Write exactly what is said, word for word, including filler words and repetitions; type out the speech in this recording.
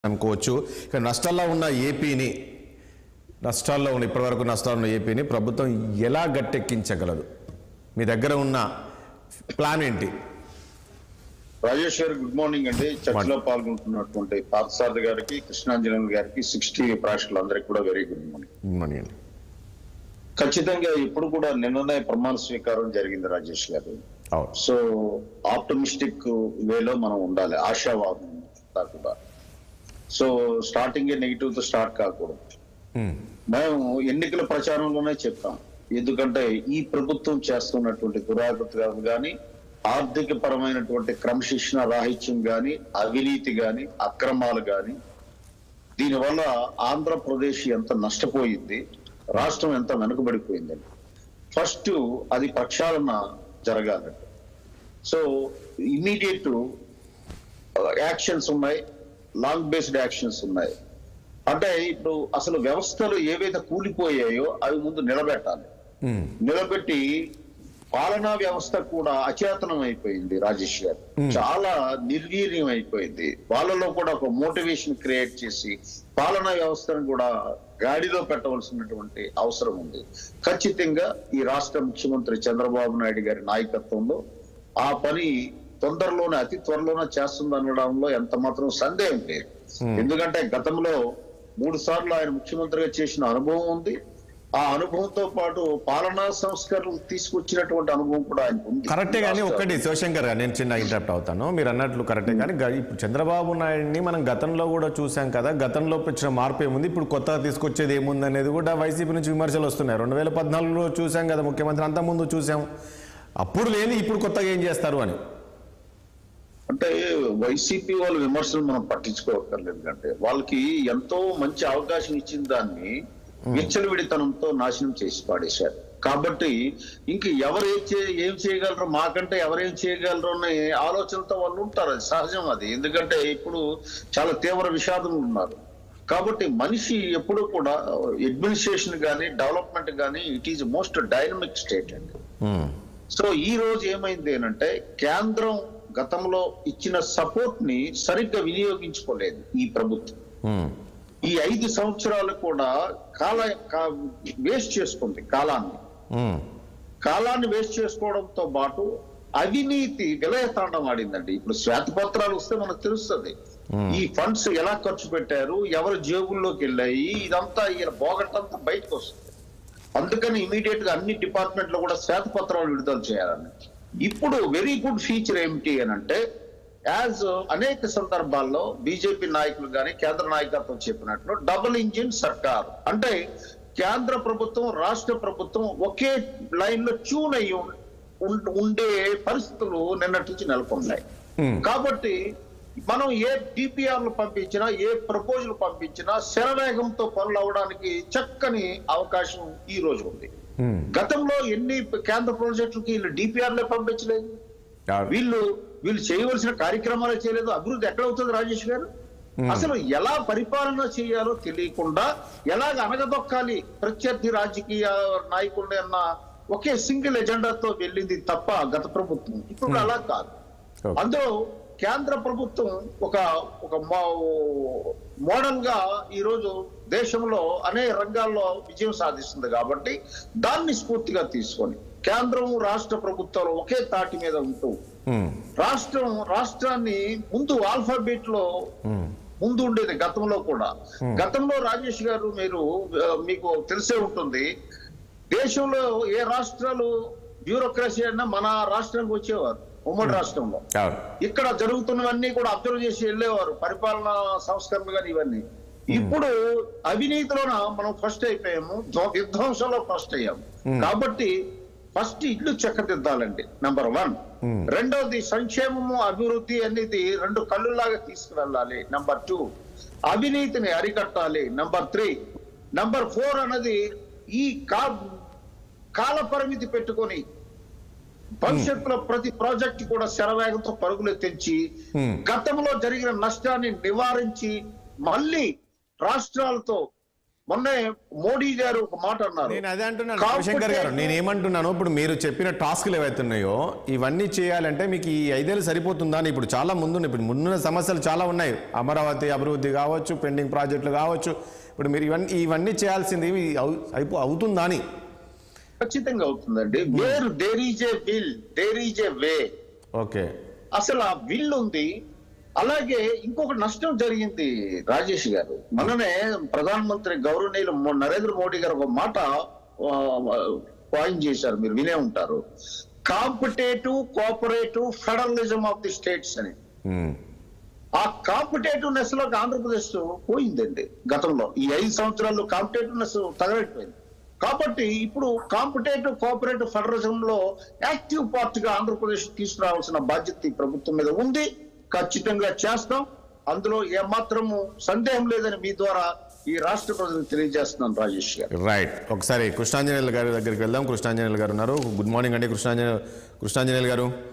అనుకోవచ్చు. ఇక నష్టాల్లో ఉన్న ఏపీని నష్టాల్లో ఉన్న ఇప్పటివరకు నష్టాల్లో ఉన్న ఏపీని ప్రభుత్వం ఎలా గట్టెక్కించగలదు? మీ దగ్గర ఉన్న ప్లాన్ ఏంటి? రాజేష్ గారు గుడ్ మార్నింగ్ అండి. చర్చలో పాల్గొంటున్నటువంటి పార్థసారథి గారికి, కృష్ణాంజలి గారికి, సిక్స్టీ ప్రేక్షకులందరికీ కూడా very good morning. Good morning అండి. ఖచ్చితంగా ఇప్పుడు కూడా నిన్ననే ప్రమాణ స్వీకారం జరిగింది రాజేష్ గారు. సో ఆప్టమిస్టిక్ వేలో మనం ఉండాలి, ఆశావాదం కూడా. సో స్టార్టింగ్ నెగిటివ్ తో స్టార్ట్ కాకూడదు. మేము ఎన్నికల ప్రచారంలోనే చెప్పాం, ఎందుకంటే ఈ ప్రభుత్వం చేస్తున్నటువంటి దురాగతాలు కానీ, ఆర్థిక పరమైనటువంటి క్రమశిక్షణ రాహిత్యం కానీ, అవినీతి కానీ, అక్రమాలు కానీ, దీనివల్ల ఆంధ్రప్రదేశ్ ఎంత నష్టపోయింది, రాష్ట్రం ఎంత వెనుకబడిపోయిందని ఫస్ట్ అది ప్రక్షాళన జరగాలండి. సో ఇమ్మీడియట్ యాక్షన్స్ ఉన్నాయి, లాంగ్ బేస్డ్ యాక్షన్స్ ఉన్నాయి. అంటే ఇప్పుడు అసలు వ్యవస్థలు ఏవైతే కూలిపోయాయో అవి ముందు నిలబెట్టాలి. నిలబెట్టి పాలనా వ్యవస్థ కూడా అచేతనం అయిపోయింది రాజేష్ గారు, చాలా నిర్వీర్యం అయిపోయింది. వాళ్ళలో కూడా ఒక మోటివేషన్ క్రియేట్ చేసి పాలనా వ్యవస్థను కూడా గాడిలో పెట్టవలసినటువంటి అవసరం ఉంది. ఖచ్చితంగా ఈ రాష్ట్ర ముఖ్యమంత్రి చంద్రబాబు నాయుడు గారి నాయకత్వంలో ఆ పని తొందరలోనే, అతి త్వరలోనే చేస్తుందనడంలో ఎంత మాత్రం సందేహం లేదు. ఎందుకంటే గతంలో మూడు సార్లు ఆయన ముఖ్యమంత్రిగా చేసిన అనుభవం ఉంది. ఆ అనుభవంతో పాటు పాలనా సంస్కరణలు తీసుకొచ్చినటువంటి అనుభవం కూడా ఆయనకు ఉంది. కరెక్టే. కానీ ఒక్కటి శివశంకర్ గారు, నేను చిన్న ఇంటరప్ట్ అవుతాను, మీరు అన్నట్లు కరెక్టే. కానీ ఇప్పుడు చంద్రబాబు నాయుడిని మనం గతంలో కూడా చూసాం కదా, గతంలో వచ్చిన మార్పు ఏముంది, ఇప్పుడు కొత్తగా తీసుకొచ్చేది ఏముంది అనేది కూడా వైసీపీ నుంచి విమర్శలు వస్తున్నాయి. రెండు వేల పద్నాలుగులో చూసాం కదా ముఖ్యమంత్రి, అంత ముందు చూసాం, అప్పుడు లేని ఇప్పుడు కొత్తగా ఏం చేస్తారు అని. అంటే వైసీపీ వాళ్ళు విమర్శలు మనం పట్టించుకోవక్కర్లేదు. అంటే వాళ్ళకి ఎంతో మంచి అవకాశం ఇచ్చిన దాన్ని విచ్చలవిడితనంతో నాశనం చేసి పాడేశారు. కాబట్టి ఇంక ఎవరు ఏం చేయగలరు, మాకంటే ఎవరేం చేయగలరు అనే ఆలోచనతో వాళ్ళు ఉంటారు. అది సహజం అది. ఎందుకంటే ఇప్పుడు చాలా తీవ్ర విషాదం ఉన్నారు. కాబట్టి మనిషి ఎప్పుడు కూడా అడ్మినిస్ట్రేషన్ కానీ, డెవలప్మెంట్ కానీ, it is most dynamic state అండి. సో ఈ రోజు ఏమైంది అంటే, కేంద్రం గతంలో ఇచ్చిన సపోర్ట్ ని సరిగ్గా వినియోగించుకోలేదు ఈ ప్రభుత్వం. ఈ ఐదు సంవత్సరాలు కూడా కాల వేస్ట్ చేసుకుంది కాలాన్ని. కాలాన్ని వేస్ట్ చేసుకోవడంతో పాటు అవినీతి విలయతాండం ఆడిందండి. ఇప్పుడు శ్వేతపత్రాలు వస్తే మనకు తెలుస్తుంది ఈ ఫండ్స్ ఎలా ఖర్చు పెట్టారు, ఎవరి జేబుల్లోకి వెళ్ళాయి, ఇదంతా ఈయన బోగట్టంతా బయటకు వస్తుంది. అందుకని ఇమీడియట్ గా అన్ని డిపార్ట్మెంట్ లో కూడా శ్వేతపత్రాలు విడుదల చేయాలని. ఇప్పుడు వెరీ గుడ్ ఫీచర్ ఏమిటి అని అంటే, యాజ్ అనేక సందర్భాల్లో బీజేపీ నాయకులు కానీ కేంద్ర నాయకత్వం చెప్పినట్లు డబుల్ ఇంజిన్ సర్కార్, అంటే కేంద్ర ప్రభుత్వం రాష్ట్ర ప్రభుత్వం ఒకే లైన్ లో ట్యూన్ అయ్యి ఉండే పరిస్థితులు నిన్నటి నుంచి నెలకొన్నాయి. కాబట్టి మనం ఏ డిపిఆర్లు పంపించినా, ఏ ప్రపోజల్ పంపించినా శరవేగంతో పనులు అవడానికి చక్కని అవకాశం ఈ రోజు ఉంది. గతంలో ఎన్ని కేంద్ర ప్రాజెక్టులకి వీళ్ళు డిపిఆర్లే పంపించలేదు, వీళ్ళు వీళ్ళు చేయవలసిన కార్యక్రమాలు చేయలేదు. అభివృద్ధి ఎక్కడ అవుతుంది రాజేష్ గారు? అసలు ఎలా పరిపాలన చేయాలో తెలియకుండా ఎలాగ అనగదొక్కాలి ప్రత్యర్థి రాజకీయ నాయకుల్ని అన్న ఒకే సింగిల్ ఎజెండాతో వెళ్ళింది తప్ప గత ప్రభుత్వం. ఇప్పుడు అలా కాదు. అందులో కేంద్ర ప్రభుత్వం ఒక ఒక మోడల్ గా ఈరోజు దేశంలో అనేక రంగాల్లో విజయం సాధిస్తుంది. కాబట్టి దాన్ని స్ఫూర్తిగా తీసుకొని కేంద్రం రాష్ట్ర ప్రభుత్వాలు ఒకే తాటి మీద ఉంటూ రాష్ట్రం రాష్ట్రాన్ని ముందు ఆల్ఫాబెట్ లో ముందు ఉండేది గతంలో కూడా. గతంలో రాజేష్ గారు మీరు మీకు తెలిసే ఉంటుంది, దేశంలో ఏ రాష్ట్రాలు బ్యూరోక్రసీ అయినా మన రాష్ట్రానికి వచ్చేవారు, ఉమ్మడి రాష్ట్రంలో. ఇక్కడ జరుగుతున్నవన్నీ కూడా అబ్జర్వ్ చేసి వెళ్ళేవారు, పరిపాలనా సంస్కరణలు కానీ ఇవన్నీ. ఇప్పుడు అవినీతిలోన మనం ఫస్ట్ అయిపోయాము, విధ్వంసంలో ఫస్ట్ అయ్యాము. కాబట్టి ఫస్ట్ ఇల్లు చక్కదిద్దాలండి, నంబర్ వన్. రెండవది సంక్షేమము అభివృద్ధి అనేది రెండు కళ్ళులాగా తీసుకువెళ్ళాలి, నంబర్ టూ. అవినీతిని అరికట్టాలి, నంబర్ త్రీ. నంబర్ ఫోర్ అన్నది ఈ కా కాల పరిమితి పెట్టుకొని భవిష్యత్తులో ప్రతి ప్రాజెక్ట్ కూడా శరవేగంతో పరుగులు తెచ్చి గతంలో జరిగిన నష్టాన్ని నివారించి మళ్ళీ రాష్ట్రాలతో మొన్నే మోడీ గారు ఒక మాట అన్నారు. నేను అదే అంటున్నాను శివశంకర్ గారు, నేను ఏమంటున్నాను, ఇప్పుడు మీరు చెప్పిన టాస్క్లు ఏవైతున్నాయో ఇవన్నీ చేయాలంటే మీకు ఈ ఐదేళ్ళు సరిపోతుందా అని ఇప్పుడు చాలా ముందు ఇప్పుడు ముందున్న సమస్యలు చాలా ఉన్నాయి. అమరావతి అభివృద్ధి కావచ్చు, పెండింగ్ ప్రాజెక్టులు కావచ్చు, ఇప్పుడు మీరు ఇవన్నీ ఇవన్నీ చేయాల్సింది అయిపో అవుతుందా అని. ఖచ్చితంగా అవుతుందండి. Where there is a will there is a way. Okay, అసలు ఆ విల్ ఉంది. అలాగే ఇంకొక నష్టం జరిగింది రాజేష్ గారు. మననే ప్రధానమంత్రి గౌరవనీయులు నరేంద్ర మోడీ గారు ఒక మాట పాయింట్ చేశారు, మీరు వినే ఉంటారు. Competitive cooperative federalism of the states అని. ఆ కాంపిటేటివ్నెస్ లోకి ఆంధ్రప్రదేశ్ పోయిందండి. గతంలో ఈ ఐదు సంవత్సరాల్లో కాంపిటేటివ్నెస్ తగలెట్టిపోయింది. కాబట్టి ఇప్పుడు కాంపిటేటివ్ కోఆపరేటివ్ ఫెడరలిజం లో యాక్టివ్ పార్ట్ గా ఆంధ్రప్రదేశ్ తీసుకురావాల్సిన బాధ్యత ఈ ప్రభుత్వం మీద ఉంది. ఖచ్చితంగా చేస్తాం, అందులో ఏమాత్రము సందేహం లేదని మీ ద్వారా ఈ రాష్ట్ర ప్రజలకు తెలియజేస్తున్నాను రాజేష్ గారు. రైట్, ఒకసారి కృష్ణాంజనేయులు గారి దగ్గరికి వెళ్దాం. కృష్ణాంజనేయులు గారు ఉన్నారు. గుడ్ మార్నింగ్ అండి కృష్ణాంజనే కృష్ణాంజనేయులు గారు.